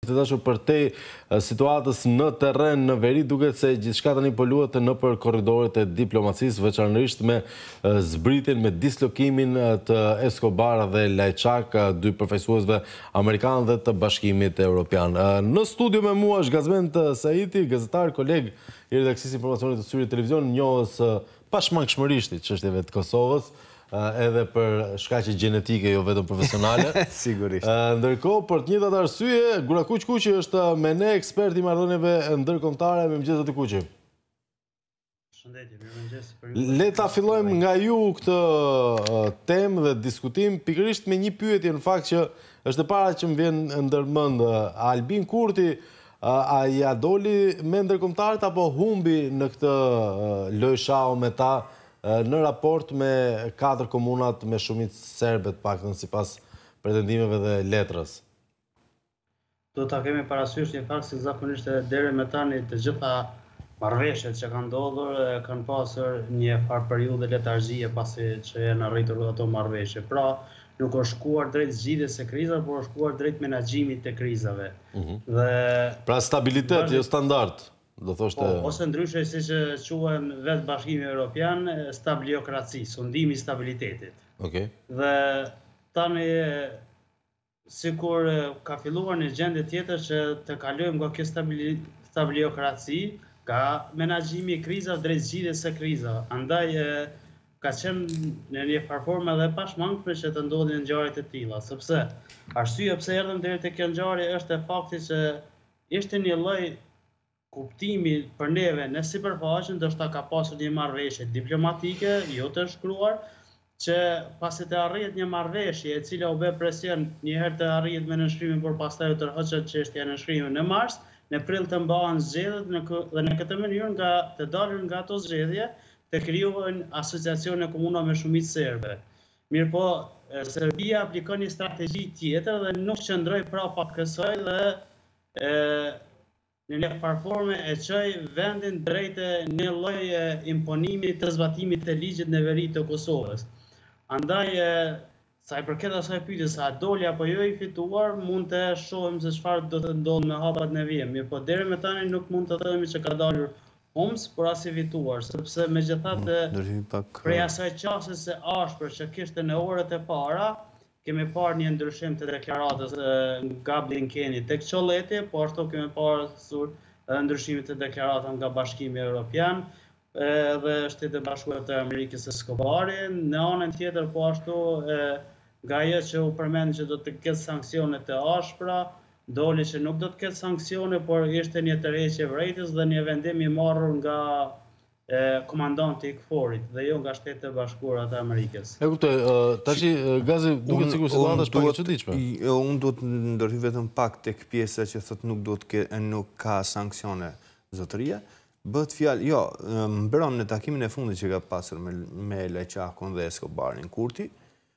Të dashur për te situatës në terren në veri, duket se gjithçka tani po luhet nëpër korridoret e diplomacisë, veçanërisht me zbritjen, me dislokimin të Escobar dhe Lajçak, dy përfaqësuesve amerikanë dhe të Bashkimit Evropian. Në studio me mua është Gazment Saiti, gazetar, koleg i redakcisë informacionit të Syrit Televizion, njohës pashmangshmërisht i çështjeve të Kosovës, edhe për shkaqe gjenetike, jo vetëm profesionale. Sigurisht. Ndërkohë, për të njëjtat arsye, Gurakuq Kuqi është me ne ekspert i marrëdhënieve ndërkombëtare. Mirëmëngjes zoti Kuqi. Shëndetje, mirëmëngjes për ju. Le ta fillojmë nga ju këtë temë dhe diskutim, pikërisht me një pyetje në fakt që është e para që më vjen ndërmend. Albin Kurti a ja doli me ndërkombëtarët apo humbi në këtë lojshau me ta në raport me 4 komunat me shumicë serbe, të paktën sipas pretendimeve dhe letrës? Do ta kemi parasysh një fakt se zakonisht deri me tani të gjitha marrëveshjet që kanë ndodhur kanë pasur një farë periudhë letargjie pasi që janë arritur ato marrëveshje. Pra, nuk është shkuar drejt zgjidhjes së krizave, por është shkuar drejt menaxhimit të krizave. Dhe pra stabilitet, jo standard. Do thoshte ose ndryshe siç quhen vetë Bashkimi Evropian, stabiliokraci, sundimi i stabilitetit. Okej. Dhe tani sikur ka filluar një gjendje tjetër që të kalojmë nga kjo stabiliokraci, ka menaxhimi i krizave drejt zgjidhjes së krizave. Andaj ka qenë në një farë formë edhe pashmangshme që të ndodhin ngjarje të tilla, sepse arsyeja pse erdhëm deri te kjo ngjarje është e fakti që ishte një lloj kuptimi për neve në sipërfaqe, ndoshta ka pasur një marrëveshje diplomatike, jo të shkruar, që pasi të arrihet një marrëveshje e cila u bë presion një herë të arrihet me nënshkrimin, por pastaj u tërhoqet çështja e nënshkrimit në mars, në prill të mbahen zgjedhjet dhe në këtë mënyrë nga të dalur nga ato zgjedhje të krijohen asociacione komuna me shumicë serbe. Mirëpo, Serbia aplikon një strategji tjetër dhe nuk qëndroi prapa kësaj dhe në një farë forme e çoi vendin drejt një lloj imponimi të zbatimit të ligjit në veri të Kosovës. Andaj, sa i përket asaj pyetjes a doli apo jo i fituar, mund të shohim se çfarë do të ndodhë me hapat në vijim. Mirëpo deri me tani nuk mund të themi që ka dalur humс, por as i fituar, sepse megjithatë prej asaj qasjes së ashpër që kishte në orët e para, kemi parë një ndryshim të deklaratës nga Blinkeni tek Çolleti, po ashtu kemi pasur ndryshimit të deklaratës nga Bashkimi Evropian dhe Shtetet Bashkuara të Amerikës Escobari. Në anën tjetër, po ashtu nga ajo që u përmend që do të ketë sanksione të ashpra, doli që nuk do të ketë sanksione, por ishte një tërheqje vërejtës dhe një vendim i marrur nga komandanti i KFOR-it dhe jo nga Shtetet Bashkuara të Amerikës. E kuptoj, tashi Gazi duket sikur situata është pak e çuditshme. Unë duhet ndërhyj vetëm pak tek pjesa që thotë nuk ka sanksione zotëria. Bëhet fjalë, jo, mbron në takimin e fundit që ka pasur me Lajçakun dhe Escobarin Kurti,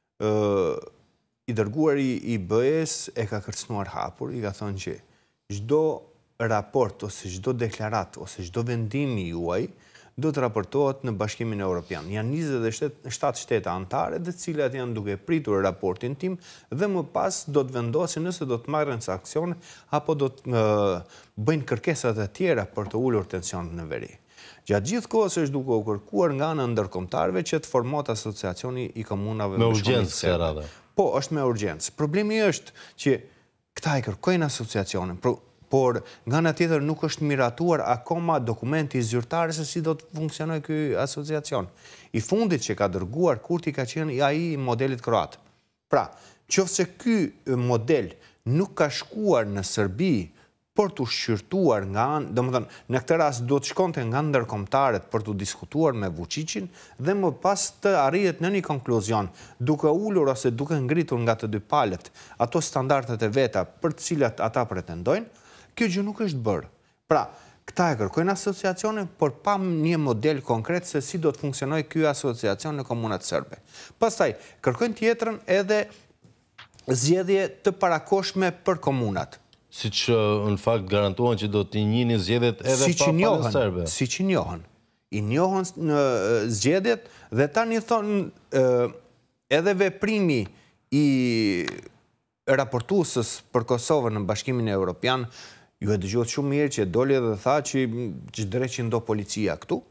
i dërguari i BE-s e ka kërcënuar hapur, i ka thënë që çdo raport ose çdo deklaratë ose çdo vendimi juaj do të raportohet në Bashkimin Evropian. Janë 27 shtete anëtare, të cilat janë duke pritur raportin tim dhe më pas do të vendosin nëse do të marrin sanksione apo do të bëjnë kërkesat e tjera për të ulur tension në veri. Gjatë gjithë kohës është duke u kërkuar nga ana ndërkombëtarëve që të formohet asociacioni i komunave me urgjencë radhë. Po, është me urgjencë. Problemi është që këta i kërkojnë asociacionin, por nga ana tjetër nuk është miratuar akoma dokumenti zyrtar se si do të funksionojë ky asociacion. I fundit që ka dërguar Kurti ka qenë ai i modelit kroat. Pra, qofse ky model nuk ka shkuar në Serbi por të shqyrtuar nga anë, domethënë në këtë rast do të shkonte nga ndërkombëtarët për të diskutuar me Vučićin dhe më pas të arrihet në një konkluzion, duke ulur ose duke ngritur nga të dy palët ato standardet e veta për të cilat ata pretendojnë, kjo gjë nuk është bërë. Pra, këta e kërkojnë asociacione, por pa një model konkret se si do të funksionojë ky asociacion në komunat serbe. Pastaj, kërkojnë tjetrën edhe zgjedhje të parakoshme për komunat. Siç në fakt garantuan që do të njihnin zgjedhjet edhe pa palë serbe. Siç i njohën. I njohën në zgjedhjet dhe tani thonë edhe veprimi i raportuesës për Kosovën në Bashkimin Evropian, ju e dëgjohet shumë mirë që doli dhe tha që çdo që ndo policia këtu,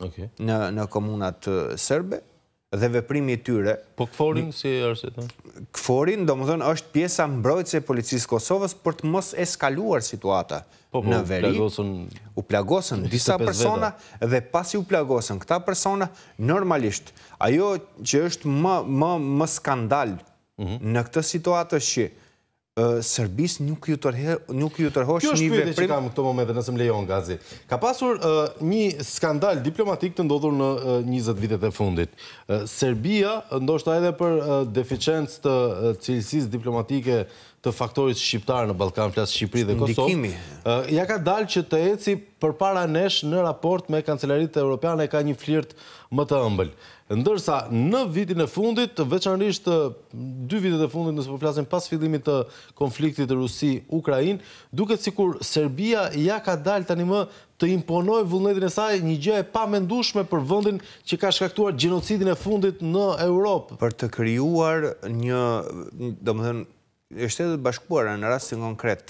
në komunat serbe, dhe veprimi i tyre. Po KFOR-in si është? KFOR-in, domethënë, është pjesa mbrojtëse e policisë Kosovës për të mos eskaluar situata në veri. U plagosën disa persona dhe pasi u plagosën këta persona, normalisht, ajo që është më skandal në këtë situatë është që Serbis nuk ju tërhosh një veprim. Kjo është pyetje që kam në këto momente, nëse më lejon Gazi. Ka pasur një skandal diplomatik të ndodhur në 20 vitet e fundit. Serbia, ndoshta edhe për deficiencë të cilësisë diplomatike të faktorit shqiptar në Ballkan, flas Shqipëri dhe Kosovë, ja ka dalë që të eci përpara nesh në raport me kancelaritë europiane, ka një flirt më të ëmbël. Ndërsa në vitin e fundit, veçanërisht 2 vitet e fundit, nëse po flasim pas fillimit të konfliktit Rusi-Ukrainë, duket sikur Serbia ja ka dalë tani më të imponojë vullnetin e saj, një gjë e pamendueshme për vendin që ka shkaktuar gjenocidin e fundit në Europë. Për të krijuar një, domethënë, Shtetet Bashkuara në rastin konkret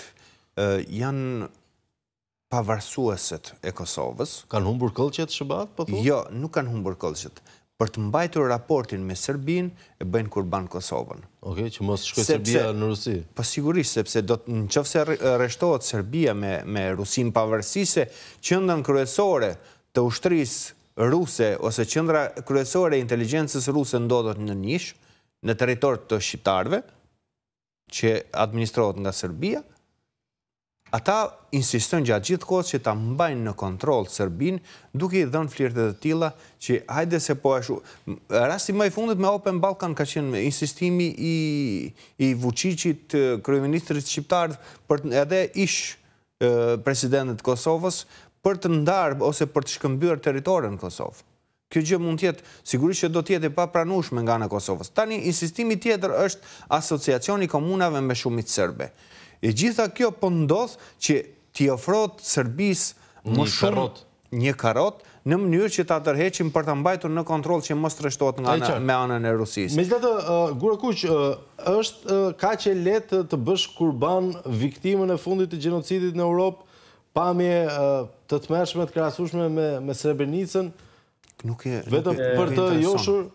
janë pavarësueset e Kosovës. Kanë humbur këllqet SBA-t, po thonë? Jo, nuk kanë humbur këllqet. Për të mbajtur raportin me Serbinë e bëjnë kurban Kosovën. Okej, që mos shkojë Serbia në Rusi. Po sigurisht, sepse nëse rreshtohet Serbia me Rusinë, pavarësisht se qendrën kryesore të ushtrisë ruse ose qendra kryesore e inteligjencës ruse ndodhet në Nish, në territor të shqiptarëve, që administrohet nga Serbia, ata insistojnë gjatë gjithë kohës që ta mbajnë në kontroll Serbinë, duke i dhënë flirte të tilla që hajde se po ashtu. Rasti më i fundit me Open Balkan ka qenë insistimi i Vučićit, kryeministrit shqiptar, edhe ish presidentit Kosovës, për të ndarë ose për të shkëmbyer territorin në Kosovë. Kjo gjë mund të jetë, sigurisht që do të jetë e papranueshme nga ana e Kosovës. Tani insistimi tjetër është asociacioni komunave me shumicë serbe. E gjitha kjo po ndodh që t'i ofrohet Serbisë më shumë një karrot në mënyrë që ta tërheqim për ta mbajtur në kontroll që mos rreshtohet me anën e Rusisë. Megjithatë, Gurakuq, është kaq e lehtë të bësh kurban viktimën e fundit të gjenocidit në Europë, pamje të tmerrshme të krahasueshme me Srebrenicën? Vetëm për të joshur?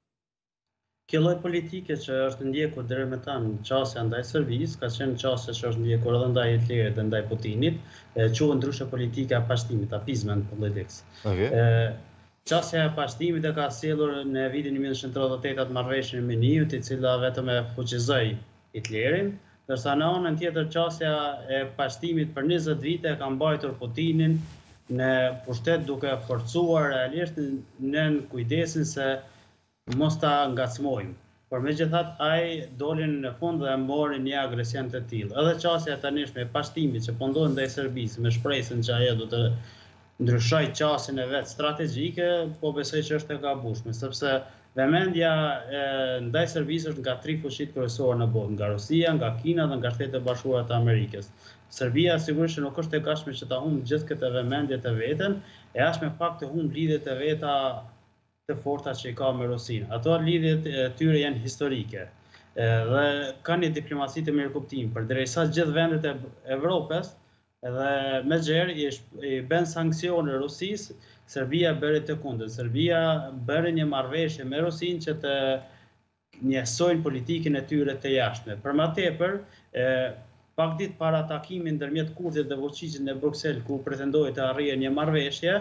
Kjo lloj politike që është ndjekur deri më tani çështja ndaj Serbisë, ka qenë çështje që është ndjekur edhe ndaj Hitlerit dhe ndaj Putinit, quhet ndryshe politika e pashtimit, appeasement politics. Çështja e pashtimit e ka sjellur në vitin 1938 atë marrëveshjen me Niut, e cila vetëm e fuqizoi Hitlerin, ndërsa në anën tjetër çështja e pashtimit për 20 vite ka mbajtur Putinin në pushtet duke forcuar realisht në kujdesin se mos ta ngacmojmë. Por megjithatë ai dolin në fund dhe mori një agresion të tillë. Edhe çështja tanishme e pashtimit që po ndodh ndaj Serbisë me shpresën që ajo do të ndryshojë çështjen e vet strategjike, po besoj që është e gabueshme, sepse vëmendja ndaj Serbisë është nga 3 fuqitë kryesore në botë, nga Rusia, nga Kina dhe nga Shtetet Bashkuara të Amerikës. Serbia sigurisht nuk është e gatshme që ta humbë gjithë këtë vëmendje të veten, e as me fakt të humbë lidhjet e veta të forta që i ka me Rusinë. Ato lidhjet e tyre janë historike dhe kanë një diplomaci të mirëkuptim, përderisa gjithë vendet e Evropës edhe me gjerë i bën sanksione Rusisë, Serbia bëri të kundërt. Serbia bëri një marrëveshje me Rusinë që të njësojnë politikën e tyre të jashtme. Për më tepër, pak ditë para takimit ndërmjet Kurtit dhe Vučićit në Bruksel, ku pretendoi të arrijë një marrëveshje,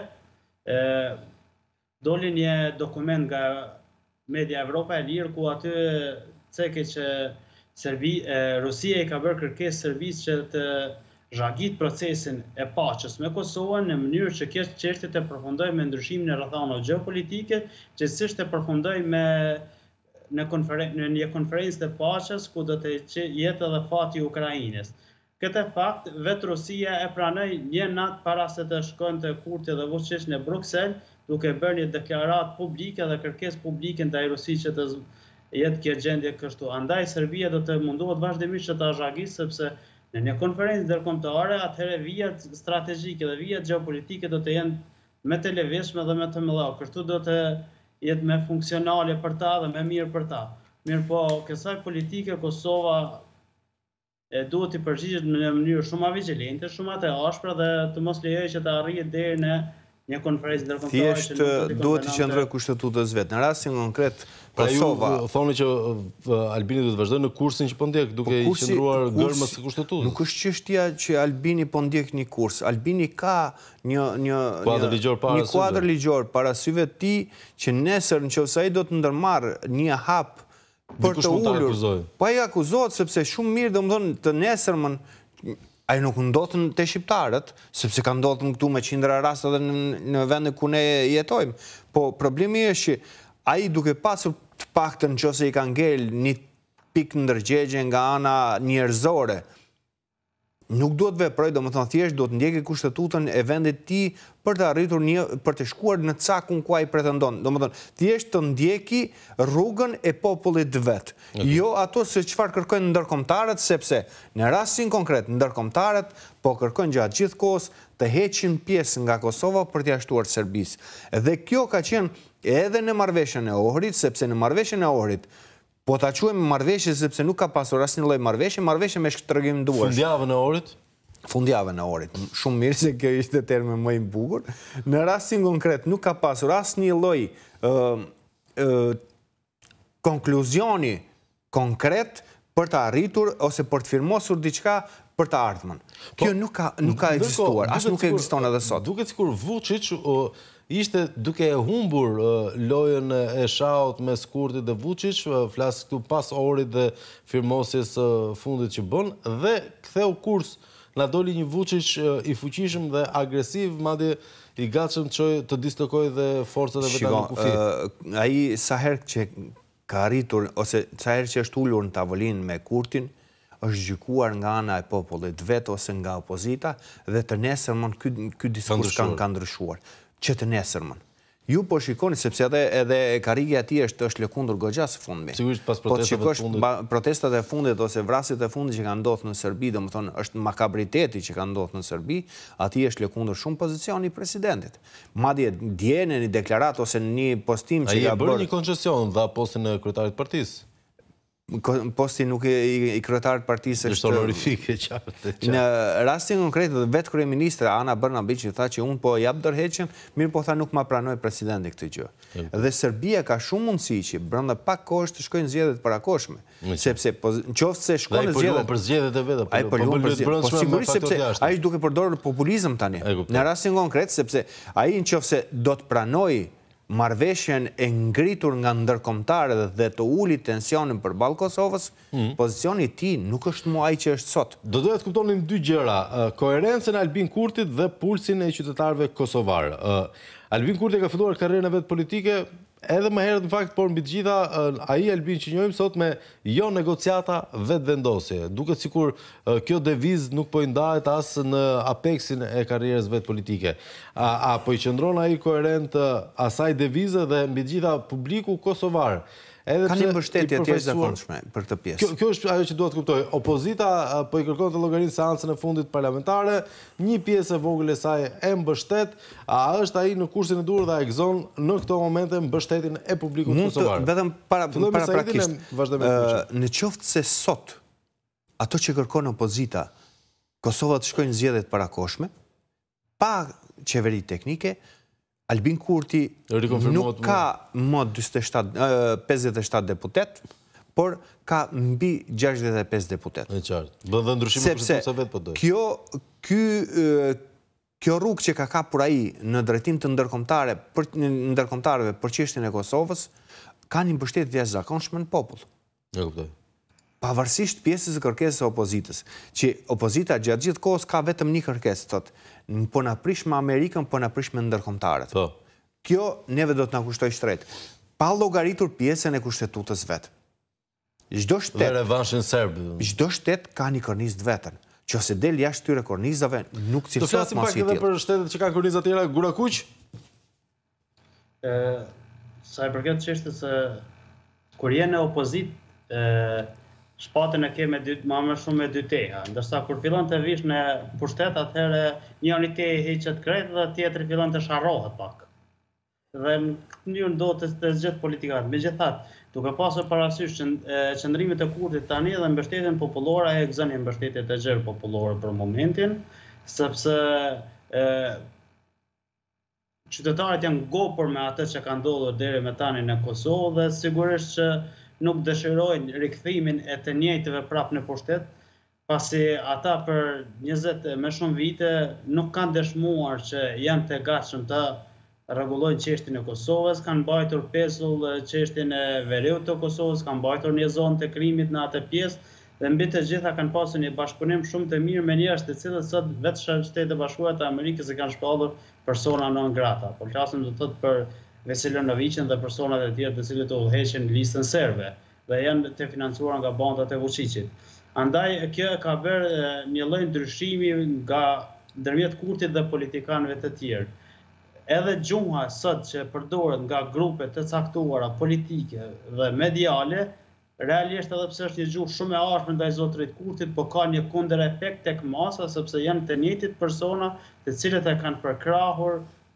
doli një dokument nga media Evropa e Lirë, ku aty ceke që Rusia i ka bërë kërkesë Serbisë që të zhagit procesin e paqes me Kosovën në mënyrë që kjo çështje të përfundojë me ndryshimin e rrethanave gjeopolitike, që të përfundojë në një konferencë të paqes ku do të jetë edhe fati i Ukrainës. Këtë fakt vetë Rusia e pranoi një natë para se të shkonte Kurti dhe Vučić në Bruksel, duke bërë një deklaratë publike dhe kërkesë publike ndaj Rusisë që të jetë kjo gjendje kështu. Andaj Serbia do të mundohet vazhdimisht që ta zhagis, sepse në një konferencë ndërkombëtare atëherë vijat strategjike dhe vijat gjeopolitike do të jenë më të levishme dhe më të mëdha. Kështu do të jetë më funksionale për ta dhe më mirë për ta. Mirë po, kësaj politike Kosova duhet të përgjigjet në mënyrë shumë avigjilente, shumë të ashpra dhe të mos lejojë që të arrihet deri në një konferencë ndërkombëtare. Thjesht duhet të qëndrojë kushtetutës vet. Në rastin konkret Kosova. Ju thoni që Albini do të vazhdojë në kursin që po ndjek, duke i qëndruar gërmës së kushtetutës. Nuk është çështja që Albini po ndjek një kurs. Albini ka një kuadër ligjor para syve të tij që nesër nëse ai do të ndërmarrë një hap për të ulur. Po ai akuzohet sepse shumë mirë domethënë të nesërmën ai nuk ndodhen te shqiptarët, sepse ka ndodhur këtu me qindra raste edhe në vendet ku ne jetojmë. Po problemi është që ai duke pasur të paktën nëse i ka ngel një pikë ndërgjegje nga ana njerëzore, nuk duhet veproj, domethënë thjesht duhet ndjekë kushtetutën e vendit të tij për të arritur për të shkuar në cakun ku ai pretendon. Domethënë thjesht të ndjeki rrugën e popullit vet. Jo ato se çfarë kërkojnë ndërkombëtarët, sepse në rastin konkret ndërkombëtarët po kërkojnë gjatë gjithë kohës të heqin pjesë nga Kosova për t'i jashtuar Serbisë. Dhe kjo ka qenë edhe në marrëveshjen e Ohrit, sepse në marrëveshjen e Ohrit po ta quajmë marrëveshje sepse nuk ka pasur asnjë lloj marrëveshje me shtrëngim duar. Fundjavën e Ohrit? Fundjavën e Ohrit. Shumë mirë se kjo ishte termi më i bukur. Në rastin konkret nuk ka pasur asnjë lloj konkluzioni konkret për të arritur ose për të firmosur diçka për të ardhmen. Kjo nuk ka ekzistuar, as nuk ekziston edhe sot. Duket sikur Vučić ishte duke e humbur lojën e shahut mes Kurtit dhe Vučić, flas këtu pas Ohrit dhe firmosjes fundit që bën, dhe ktheu kurs, na doli një Vučić i fuqishëm dhe agresiv, madje i gatshëm të dislokojë dhe forcat e veta në kufi. Ai sa herë që ka arritur ose sa herë që është ulur në tavolinë me Kurtin, është gjykuar nga ana e popullit vet ose nga opozita dhe të nesërmën ky diskurs ka ndryshuar. Që të nesërmën. Ju po shikoni, sepse edhe karrika e tij është lëkundur goxha së fundmi. Sigurisht pas protestave të fundit. Protestat e fundit ose vrasjet e fundit që kanë ndodhur në Serbi, domethënë është makabriteti që ka ndodhur në Serbi, aty është lëkundur shumë pozicioni i presidentit. Madje dje në një deklaratë ose në një postim që ka bërë një koncesion dha postin e kryetarit të partisë. Posti nuk i kryetarit partisë është honorifik e qartë. Në rastin konkret vetë kryeministra Ana Brnabić tha që unë po jap dorëheqjen, mirë po tha nuk ma pranoi presidenti këtë gjë. Dhe Serbia ka shumë mundësi që brenda pak kohësh të shkojnë zgjedhjet parakoshme, sepse nëse shkon në zgjedhje për zgjedhjet e veta, po sigurisht sepse ai duke përdorur populizëm tani. Në rastin konkret sepse ai nëse do të pranojë marrëveshjen e ngritur nga ndërkombëtarët dhe të ulit tensionin përballë Kosovës, pozicioni i tij nuk është më ai që është sot. Do doja të kuptonim dy gjëra, koherencën e Albin Kurtit dhe pulsin e qytetarëve kosovar. Albin Kurti ka filluar karrierën e vet politike edhe më herët në fakt, por mbi të gjitha ai Albin që njohim sot me jo negociata vetvendosje. Duket sikur kjo devizë nuk po i ndahet as në apeksin e karrierës vet politike. A po i qëndron ai koherent asaj devize dhe mbi të gjitha publiku kosovar? Ka një mbështetje të jashtëzakonshme për këtë pjesë. Kjo është ajo që duhet kuptoj. Opozita po i kërkon të llogaritë seancën e fundit parlamentare, një pjesë e vogël e saj e mbështet, a është ai në kursin e dur dhe a e gëzon në këto momente mbështetjen e publikut kosovar? Vetëm paraprakisht, në qoftë se sot ato që kërkon opozita, Kosova të shkojnë zgjedhjet parakoshme, pa qeveri teknike, Albin Kurti nuk ka më 57 deputet, por ka mbi 65 deputet. Në qartë. Bën dhe ndryshime për sa vetë po dojë. Kjo rrugë që ka kapur ai në drejtim të ndërkombëtarëve për çështjen e Kosovës, ka një mbështetje të jashtëzakonshme në popull. E kuptoj. Pavarësisht pjesës së kërkesës së opozitës, që opozita gjatë gjithë kohës ka vetëm një kërkesë, thotë, po na prish me Amerikën, po na prish me ndërkombëtarët. Kjo neve do të na kushtoj shtret. Pa llogaritur pjesën e kushtetutës vet. Çdo shtet ka një kornizë të vetën. Nëse del jashtë këtyre kornizave, nuk cilësohet mos i tillë. Do flasim pak edhe për shtetet që kanë korniza të tjera, Gurakuq? Sa i përket çështës së kur je në opozitë, shpatën e ke më shumë me dy teha, ndërsa kur fillon të vish në pushtet, atëherë njëri te heqet krejt dhe tjetri fillon të sharrohet pak. Dhe në këtë mënyrë do të zgjedh politikanët. Megjithatë, duke pasur parasysh qëndrimit e Kurtit tani dhe mbështetjen popullore e gëzënien mbështetjet e gjerë popullore për momentin, sepse qytetarët janë ngopur me atë që ka ndodhur deri me tani në Kosovë dhe sigurisht që nuk dëshirojnë rikthimin e të njëjtëve prapë në pushtet, pasi ata për 20 me shumë vite nuk kanë dëshmuar që janë të gatshëm të rregullojnë çështjen e Kosovës, kanë mbajtur pezull çështjen e veriut të Kosovës, kanë mbajtur një zonë të krimit në atë pjesë dhe mbi të gjitha kanë pasur një bashkëpunim shumë të mirë me njerëz të cilët sot vetë Shtetet Bashkuara të Amerikës e kanë shpallur persona non grata. Po flasim do të thotë për Veselinovićin dhe personat e tjerë të cilët u udhëheqën në listën serbe dhe janë të financuar nga bandat e Vučićit. Andaj kjo ka bërë një lloj ndryshimi nga ndërmjet Kurtit dhe politikanëve të tjerë. Edhe gjuha sot që përdoret nga grupe të caktuara politike dhe mediale, realisht edhe pse është një gjuhë shumë e ashpër ndaj zotërit Kurtit, po ka një kundër efekt tek masa sepse janë të njëjtit persona të cilët e kanë përkrahur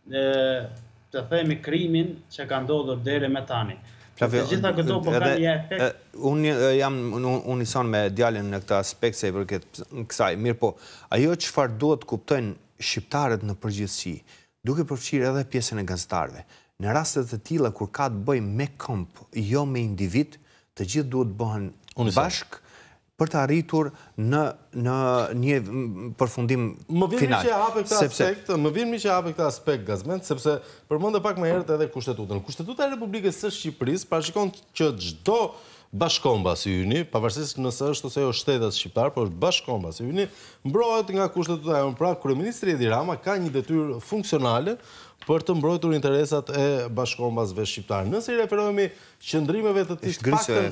të themi krimin që ka ndodhur deri me tani. Të gjitha këto po kanë një efekt. Unë jam unison me djalin në këtë aspekt se i përket kësaj. Mirë po, ajo çfarë duhet kuptojnë shqiptarët në përgjithësi, duke përfshirë edhe pjesën e gazetarëve. Në rastet të tilla kur ka të bëjë me komp, jo me individ, të gjithë duhet bëhen bashk për të arritur në një përfundim final. Më vjen mi që hape këtë aspekt gazment, sepse përmendë pak më herët edhe Kushtetutën. Kushtetuta e Republikës së Shqipërisë parashikon që çdo bashkombas i yni, pavarësisht nëse është ose jo shtetet shqiptar, por është bashkombas i yni, mbrohet nga Kushtetuta e pra kryeministri Edi Rama ka një detyrë funksionale për të mbrojtur interesat e bashkombasve shqiptar. Nëse i referohemi qëndrimeve të tij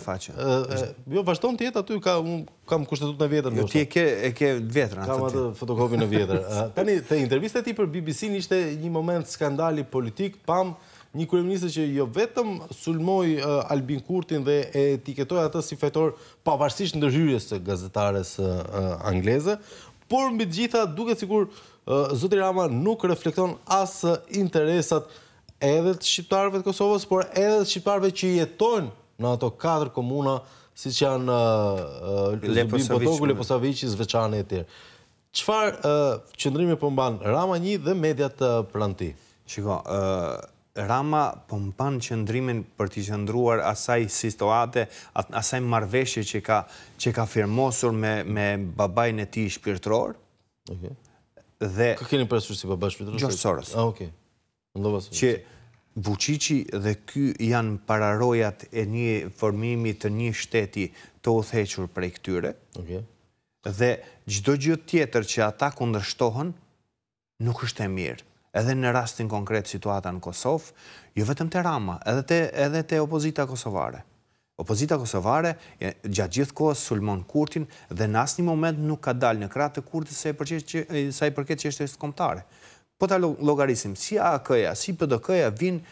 jo vazhdon të jetë aty, kam Kushtetutën e vjetër ndoshta. Ti e ke vjetrën atë. Kam atë fotokopin e vjetër. Tani te intervista e tij për BBC-n ishte një moment skandali politik, pam një kryeminist që jo vetëm sulmoi Albin Kurtin dhe e etiketoi atë si fajtor pavarësisht ndërhyrjes së gazetares angleze, por mbi të gjitha duket sikur zoti Rama nuk reflekton as interesat edhe të shqiptarëve të Kosovës, por edhe të shqiptarëve që jetojnë në ato 4 komuna, siç janë Zubin Potoku, Leposavići, Zvečani e tjerë. Çfarë qëndrimi po mban Rama 1 dhe mediat pranë tij? Shiko, Rama po mban qëndrimin për të qëndruar asaj situate, asaj marrëveshje që ka firmosur me babain e tij shpirtëror. Okej. Dhe kë keni parasysh si babai shpirtëror? George Soros. Okej. Që Vučići dhe ky janë pararojat e një formimi të një shteti të udhëhequr prej këtyre. Okej. Dhe çdo gjë tjetër që ata kundërshtohen nuk është e mirë. Edhe në rastin konkret situata në Kosovë, jo vetëm te Rama, edhe te opozita kosovare. Opozita kosovare gjatë gjithë kohës sulmon Kurtin dhe në asnjë moment nuk ka dalë në krah të Kurtit sa i përket çështjes kombëtare. Po ta llogarisim, si AK-ja, si PDK-ja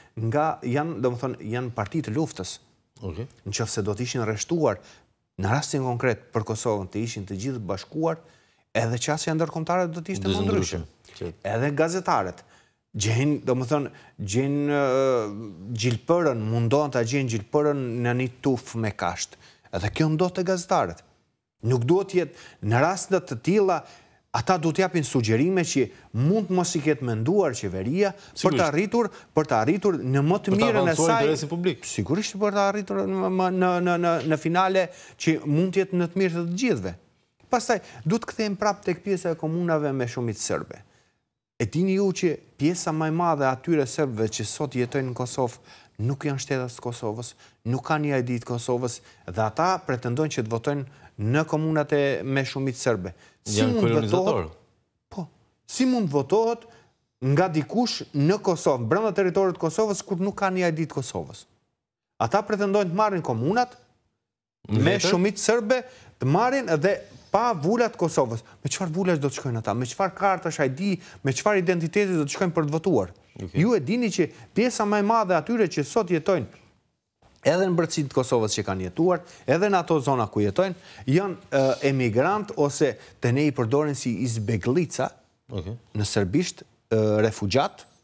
janë parti të luftës. Okej. Nëse do të ishin rreshtuar në rastin konkret për Kosovën të ishin të gjithë bashkuar, edhe qasja ndërkombëtare do të ishte më ndryshe. Edhe gazetarët gjejnë gjilpërën, mundohen ta gjejnë gjilpërën në një tufë me kasht. Edhe kjo ndodh te gazetarët. Nuk duhet jetë në raste të tilla, ata duhet japin sugjerime që mund mos i ketë menduar qeveria për të arritur në më të mirën e saj. Sigurisht për të arritur në finale që mund të jetë në të mirë të të gjithëve. Pastaj duhet kthehemi prapë tek pjesa e komunave me shumicë serbe. E dini ju që pjesa më e madhe atyre serbëve që sot jetojnë në Kosovë nuk janë shtetas të Kosovës, nuk kanë një ID të Kosovës dhe ata pretendojnë që të votojnë në komunat me shumicë serbe. Janë kolonizatorë. Po, si mund votohet nga dikush në Kosovë, brenda territorit të Kosovës kur nuk kanë një ID të Kosovës? Ata pretendojnë të marrin komunat me shumicë serbe, të marrin edhe pa vulat Kosovës. Me çfarë vulash do të shkojnë ata? Me çfarë kartash ID, me çfarë identiteti do të shkojnë për të votuar? Ju e dini që pjesa më e madhe atyre që sot jetojnë edhe në brëtësitë të Kosovës që kanë jetuar, edhe në ato zona ku jetojnë, janë emigrant ose të ne i përdoren si izbeglica, në serbisht, refugjat,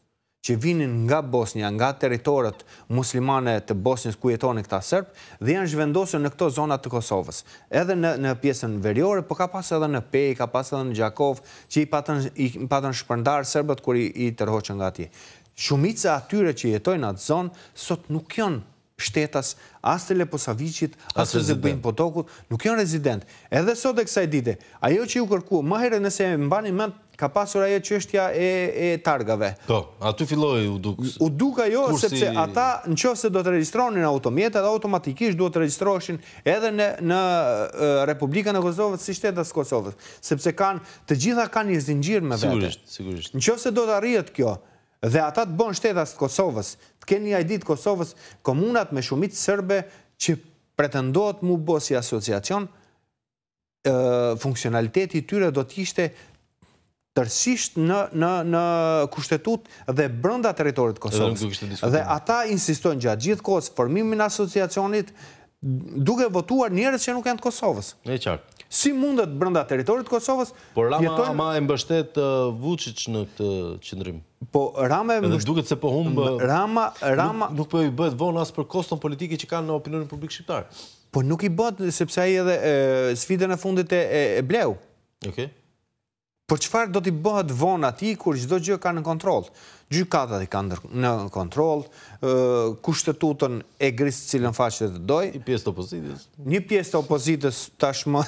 që vinin nga Bosnia, nga territorët muslimane të Bosnjës ku jetonin këta Serb, dhe janë zhvendosur në këto zonat të Kosovës. Edhe në pjesën veriore, po ka pas edhe në Pej, ka pas edhe në Gjakov, që i patën shpërndar Serbët kur i tërhoqën nga atje. Shumica atyre që jetojnë atë zonë, sot nuk janë shtetas, as të Leposavicit, as të Zebin Potokut, nuk janë rezident. Edhe sot e kësaj dite, ajo që ju kërku, më herë nëse e mbani mend, ka pasur ajo çështja e targave. Po, aty filloi u duk. U duk ajo sepse ata nëse do të regjistronin automjetet, automatikisht duhet të regjistroheshin edhe në Republikën e Kosovës si shtetas Kosovës, sepse të gjitha kanë një zinxhir me vete. Sigurisht. Nëse do të arrihet kjo, dhe ata të bën shtetas të Kosovës, të kenë një ID të Kosovës, komunat me shumicë serbe që pretendohet mu bë si asociacion, funksionaliteti i tyre do të ishte tërësisht në kushtetut dhe brenda territorit të Kosovës. Dhe ata insistojnë gjatë gjithë kohës formimin e asociacionit duke votuar njerëz që nuk janë të Kosovës. E qartë. Si mundet brenda territorit të Kosovës? Por Rama e mbështet Vučić në këtë qëndrim. Po Rama e mbështet. Edhe duket se po humb. Rama nuk po i bëhet vonë as për koston politike që kanë në opinionin publik shqiptar. Po nuk i bëhet sepse ai edhe sfidën e fundit e bleu. Okej. Por çfarë do t'i bëhet vonë atij kur çdo gjë ka në kontroll? Gjykatat i kanë në kontroll, kushtetutën e grisë cilën faqe të doj. Një pjesë të opozitës. Një pjesë të opozitës tashmë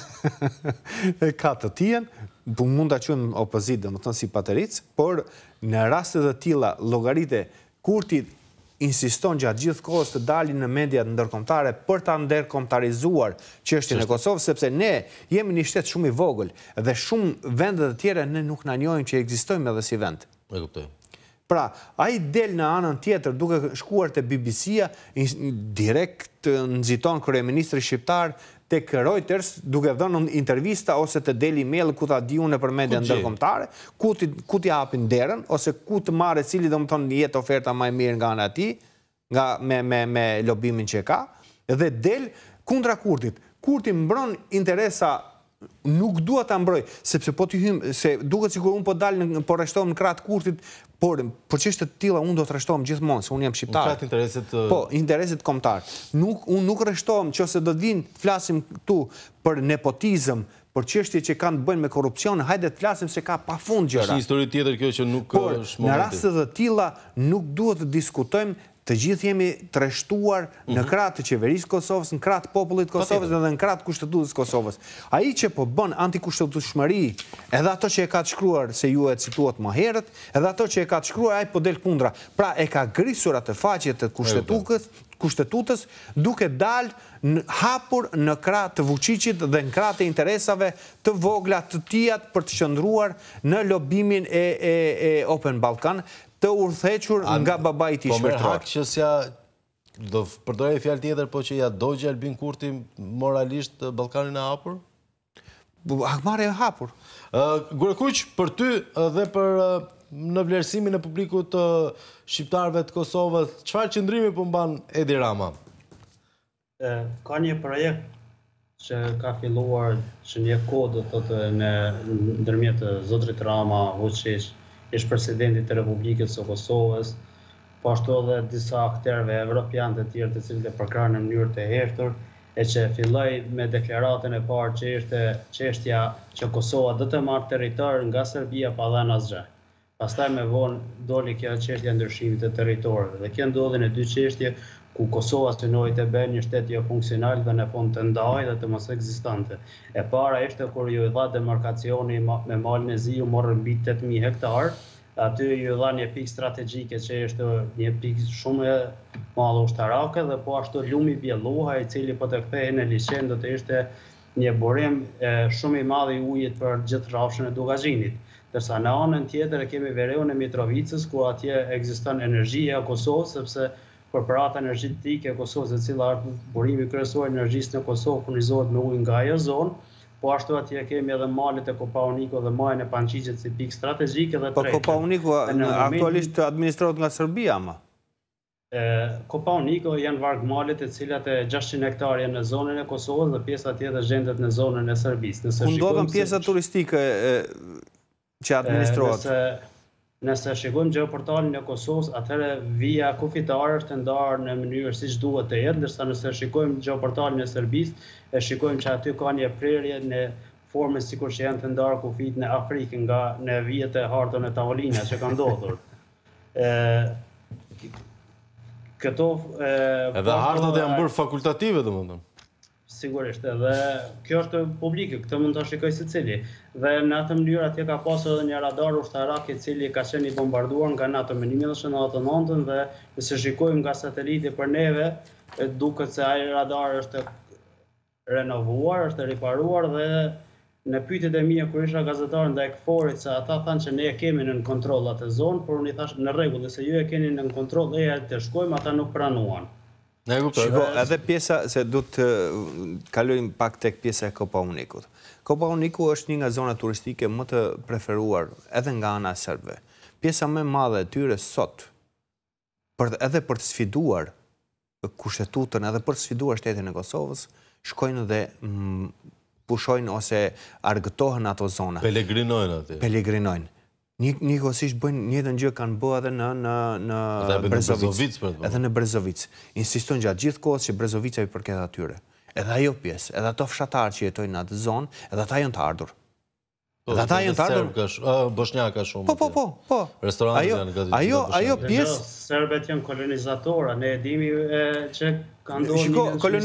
ka të tjen, mund ta quajmë opozitë, domethënë si pateric, por në raste të tilla llogaritë Kurti insiston gjatë gjithë kohës të dalin në mediat ndërkombëtare për ta ndërkombëtarizuar çështjen e Kosovës, sepse ne jemi një shtet shumë i vogël dhe shumë vende të tjera ne nuk na njohin që ekzistojmë edhe si vend. E kuptoj. Pra, ai del në anën tjetër duke shkuar te BBC-ja, direkt nxiton kryeministri shqiptar tek Reuters duke dhënë intervista ose te Daily Mail ku ta di unë për media ndërkombëtare, ku t'i hapin derën ose ku të marrë cili domethënë jetë oferta më e mirë nga ana e tij, me lobimin që ka, dhe del kundra Kurtit. Kurti mbron interesa. Nuk dua ta mbroj, sepse po t'i hym, se duket sikur unë po dal po rreshtohem në krah të Kurtit, por çështje të tilla unë do të rreshtohem gjithmonë, se unë jam shqiptar. Ka intereset. Po, intereset kombëtar. Unë nuk rreshtohem nëse do të vinë flasim këtu për nepotizëm, për çështje që kanë të bëjnë me korrupsion, hajde të flasim se ka pafund gjëra. Është një histori tjetër kjo që nuk është momenti. Në raste të tilla nuk duhet të diskutojmë. Të gjithë jemi treshtuar në krah të qeverisë Kosovës, në krah të popullit Kosovës dhe në krah të kushtetutës Kosovës. Ai që po bën antikushtetueshmëri, edhe ato që e ka të shkruar se ju e cituat më herët, edhe ato që e ka të shkruar ai po del kundra. Pra e ka grisur atë faqe të kushtetutës duke dalë hapur në krah të Vučićit dhe në krah të interesave të vogla të tijat për të qëndruar në lobimin e Open Balkan, të urthequr nga babai i tij shpirtëror. Po merr hak që s'ja do përdorej fjalë tjetër, po që ja dogji Albin Kurti moralisht Ballkanin e hapur? Hakmarrja e hapur. Gurekuq, për ty dhe për në vlerësimin e publikut të shqiptarëve të Kosovës, çfarë qëndrimi po mban Edi Rama? Ka një projekt që ka filluar që një kohë do thotë në ndërmjet zotrit Rama, Vučić, ish presidenti të Republikës së Kosovës, po ashtu edhe disa aktorëve evropianë të tjerë të cilët e përkrahen në mënyrë të hershur, e që filloi me deklaratën e parë që ishte çështja që Kosova do të marrë territor nga Serbia pa dhënë asgjë. Pastaj me vonë doli kjo çështja e ndryshimit të territorëve. Dhe kjo ndodhi në dy çështje ku Kosova synoi të bëjë një shtet jo funksional dhe në fund të ndahej dhe të mos ekzistante. E para ishte kur ju dha demarkacioni me malin e Ziu morën mbi 8000 hektar, aty ju dha një pikë strategjike që ishte një pikë shumë e madhe ushtarake dhe po ashtu lumi Bjelluha i cili po të kthehej në liçen do të ishte një burim shumë i madh i ujit për gjithë rrafshën e Dugazhinit. Ndërsa në anën tjetër kemi Vereun e Mitrovicës ku atje ekziston energjia e Kosovës sepse korporata energjetike e Kosovës, e cila është burimi kryesor i energjisë në Kosovë, furnizohet me ujë nga ajo zonë. Po ashtu atje kemi edhe malet e Kopaoniku dhe majën e Pançiçit si pikë strategjike dhe trete. Po Kopaoniku aktualisht administrohet nga Serbia, ama? Kopaoniku janë vargmalet e cilat 600 hektar janë në zonën e Kosovës dhe pjesa tjetër gjendet në zonën e Serbisë. Ku ndodhen pjesa turistike që administrohet? Nëse shikojmë gjeoportalin e Kosovës, atëherë vija kufitare është ndarë në mënyrë siç duhet të jetë, ndërsa nëse shikojmë gjeoportalin e Serbisë, e shikojmë që aty ka një prerje në formën sikur që janë të ndarë kufit në Afrikë nga në vijet e hartën e tavolinës që ka ndodhur. Këto edhe hartat janë bërë fakultative, domethënë. Sigurisht, edhe kjo është publike, këtë mund të shikoj secili. Dhe në atë mënyrë atje ka pasur edhe një radar ushtarak i cili ka qenë i bombarduar nga NATO në 1999 dhe nëse shikojmë nga sateliti për neve, duket se ai radar është renovuar, është riparuar dhe në pyetjet e mia kur isha gazetar ndaj KFOR-it se ata thanë që ne e kemi në kontroll atë zonë, por unë i thash në rregull, nëse ju e keni në kontroll e të shkojmë, ata nuk pranuan. Shiko, edhe pjesa, se du të kalojmë pak tek pjesa e Kopaonikut. Kopaoniku është një nga zona turistike më të preferuar edhe nga ana e serbëve. Pjesa më e madhe e tyre sot, edhe për të sfiduar kushtetutën, edhe për të sfiduar shtetin e Kosovës, shkojnë dhe pushojnë ose argëtohen ato zona. Pelegrinojnë aty. Pelegrinojnë. Njëkohësisht bëjnë njëjtën gjë kanë bërë edhe në Brezovic. Edhe në Brezovic. Insistojnë gjatë gjithë kohës që Brezovica i përket atyre. Edhe ajo pjesë, edhe ato fshatarë që jetojnë në atë zonë, edhe ata janë të ardhur. Edhe ata janë të ardhur. Bosnjaka shumë. Po. Restorantet janë gati. Ajo pjesë. Serbët janë kolonizatorë, ne e dimi që Shiko,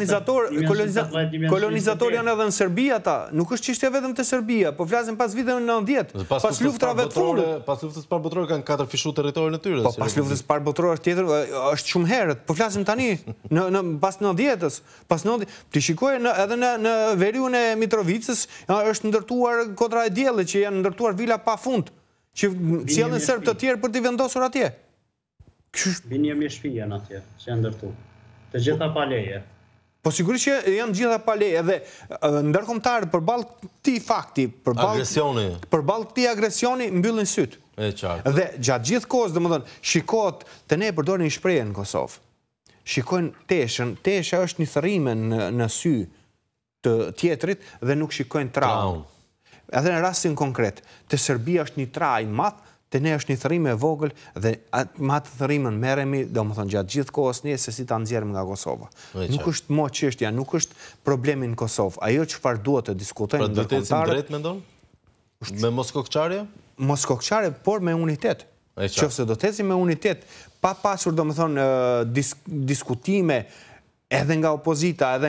kolonizator janë edhe në Serbia ta, nuk është çështja vetëm te Serbia, po flasim pas viteve 90, pas luftave të fundit. Pas luftës parë botërore kanë 4 fishu territorin e tyre. Po pas luftës parë botërore tjetër është shumë herët, po flasim tani pas 90-s, pas 90, ti shikoj edhe në veriun e Mitrovicës është ndërtuar Kodra e Diellit që janë ndërtuar vila pafund, që sjellin serb të tjerë për të vendosur atje. Binjemi shtëpi janë atje, që janë ndërtuar. Të gjitha pa leje. Po sigurisht që janë gjitha pa leje dhe ndërkombëtarët përballë këtij fakti, përballë këtij agresioni mbyllin syt. E qartë. Dhe gjatë gjithë kohës, domethënë, shikohet të ne përdorin një shprehje në Kosovë. Shikojnë teshën, tesha është një thërrime në sy të tjetrit dhe nuk shikojnë traumë. Edhe në rastin konkret, te Serbia është një traj i madh, te ne është një thërrim e vogël dhe me atë thërrimën merremi, domethënë gjatë gjithë kohës ne se si ta nxjerrim nga Kosova. Nuk është mo çështja, nuk është problemi në Kosovë. Ajo çfarë duhet të diskutojmë ndërkombëtarët. Drejt mendon? Me moskokçarje? Moskokçarje, por me unitet. Qofse do të ecim me unitet, pa pasur domethënë diskutime edhe nga opozita, edhe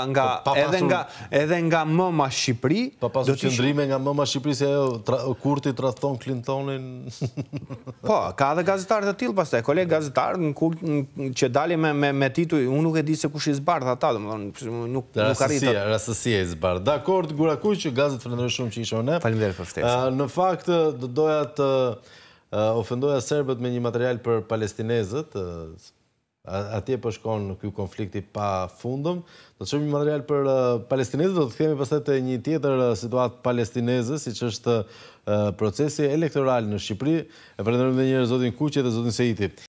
nga mëma Shqipëri. Pa pasur qëndrime nga mëma Shqipëri se Kurti tradhton Clintonin. Po, ka edhe gazetarë të tillë pastaj, kolegë gazetarë që dalin me titull, unë nuk e di se kush i zbardh ata, domethënë nuk arrita. Rastësia i zbardh. Dakord, Gurakuq, gazet falenderoj shumë që ishe ne. Faleminderit për ftesën. Në fakt doja të ofendoja serbët me një material për palestinezët. Atje po shkon ky konflikti pa fundëm. Do të shohim një material për palestinezët, do të kthehemi pastaj te një tjetër situatë palestineze, siç është procesi elektoral në Shqipëri. E falenderojmë edhe një herë zotin Kuqi dhe zotin Seiti.